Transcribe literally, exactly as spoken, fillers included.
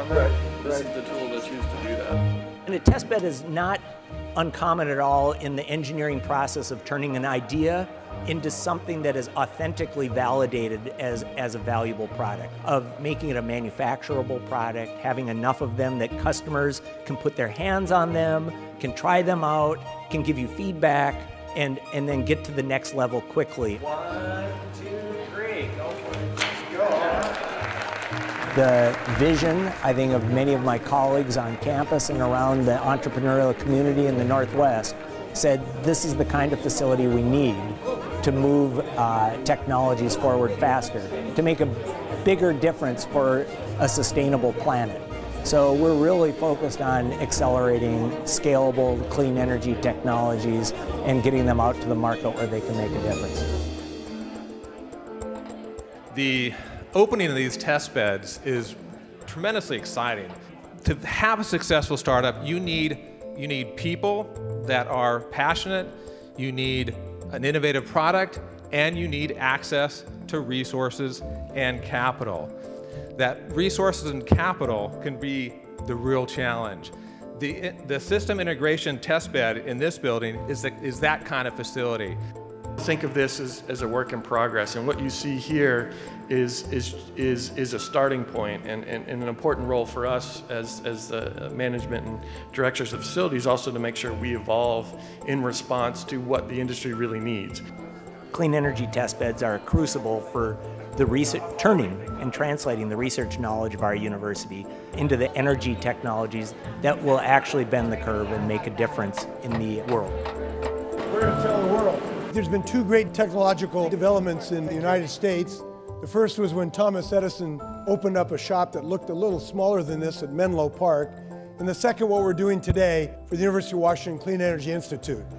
Right. This Right. is the tool that's used to do that. And a test bed is not uncommon at all in the engineering process of turning an idea into something that is authentically validated as, as a valuable product, of making it a manufacturable product, having enough of them that customers can put their hands on them, can try them out, can give you feedback, and, and then get to the next level quickly. One, two, three, go for it. Let's go. The vision, I think, of many of my colleagues on campus and around the entrepreneurial community in the Northwest said this is the kind of facility we need to move uh, technologies forward faster, to make a bigger difference for a sustainable planet. So we're really focused on accelerating scalable, clean energy technologies and getting them out to the market where they can make a difference. The opening of these test beds is tremendously exciting. To have a successful startup, you need, you need people that are passionate, you need an innovative product, and you need access to resources and capital. That resources and capital can be the real challenge. The, the system integration test bed in this building is, the, is that kind of facility. Think of this as, as a work in progress, and what you see here is, is, is, is a starting point and, and, and an important role for us as, as the management and directors of facilities also to make sure we evolve in response to what the industry really needs. Clean energy test beds are a crucible for the research, turning and translating the research knowledge of our university into the energy technologies that will actually bend the curve and make a difference in the world. We're going to tell the world. There's been two great technological developments in the United States. The first was when Thomas Edison opened up a shop that looked a little smaller than this at Menlo Park. And the second, what we're doing today for the University of Washington Clean Energy Institute.